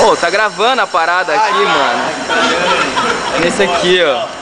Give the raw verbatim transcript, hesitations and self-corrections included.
Ô, tá gravando a parada aqui, mano. Nesse aqui, ó.